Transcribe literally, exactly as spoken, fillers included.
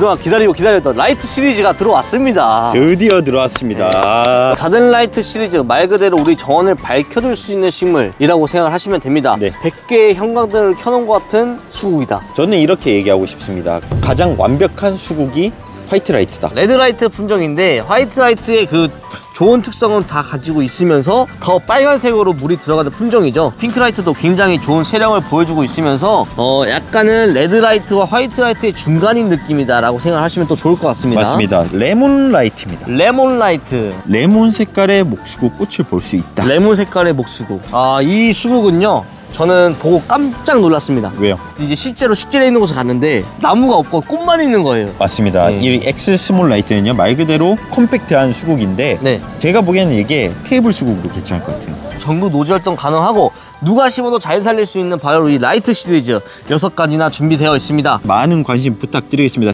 그동안 기다리고 기다렸던 라이트 시리즈가 들어왔습니다. 드디어 들어왔습니다. 네. 가든라이트 시리즈, 말 그대로 우리 정원을 밝혀줄 수 있는 식물이라고 생각을 하시면 됩니다. 네. 백 개의 형광등을 켜놓은 것 같은 수국이다. 저는 이렇게 얘기하고 싶습니다. 가장 완벽한 수국이 화이트라이트다. 레드라이트 품종인데 화이트라이트의 그 좋은 특성은 다 가지고 있으면서 더 빨간색으로 물이 들어가는 품종이죠. 핑크라이트도 굉장히 좋은 세령을 보여주고 있으면서 어 약간은 레드라이트와 화이트라이트의 중간인 느낌이다 라고 생각하시면 또 좋을 것 같습니다. 맞습니다. 레몬라이트입니다. 레몬라이트. 레몬 색깔의 목수국 꽃을 볼 수 있다. 레몬 색깔의 목수국. 아, 이 수국은요 저는 보고 깜짝 놀랐습니다. 왜요? 이제 실제로 식재되어 있는 곳에 갔는데 나무가 없고 꽃만 있는 거예요. 맞습니다. 네. 이 엑스 스몰 라이트는요 말 그대로 컴팩트한 수국인데 네. 제가 보기에는 이게 테이블 수국으로 괜찮을 것 같아요. 전국 노지 활동 가능하고 누가 심어도 잘 살릴 수 있는 바로 이 라이트 시리즈 여섯 가지나 준비되어 있습니다. 많은 관심 부탁드리겠습니다.